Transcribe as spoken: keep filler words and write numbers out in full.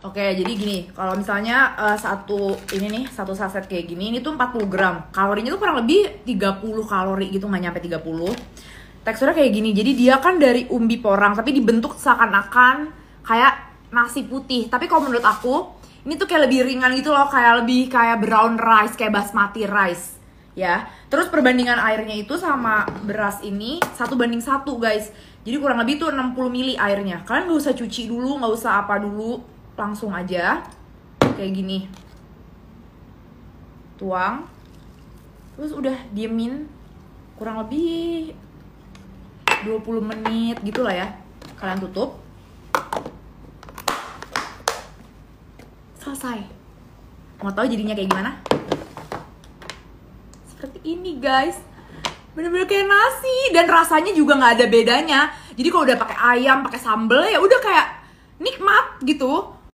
Oke, jadi gini, kalau misalnya uh, satu ini nih, satu saset kayak gini, ini tuh empat puluh gram. Kalorinya tuh kurang lebih tiga puluh kalori gitu, nggak nyampe tiga puluh. Teksturnya kayak gini, jadi dia kan dari umbi porang, tapi dibentuk seakan-akan kayak nasi putih. Tapi kalau menurut aku, ini tuh kayak lebih ringan gitu loh, kayak lebih kayak brown rice, kayak basmati rice. Ya, terus perbandingan airnya itu sama beras ini satu banding satu guys. Jadi kurang lebih tuh enam puluh mili airnya. Kalian nggak usah cuci dulu, nggak usah apa dulu. Langsung aja kayak gini tuang, terus udah diemin kurang lebih dua puluh menit gitu lah ya. Kalian tutup, selesai. Mau tahu jadinya kayak gimana? Seperti ini guys, bener-bener kayak nasi dan rasanya juga nggak ada bedanya. Jadi kalau udah pakai ayam, pakai sambel ya udah kayak nikmat gitu.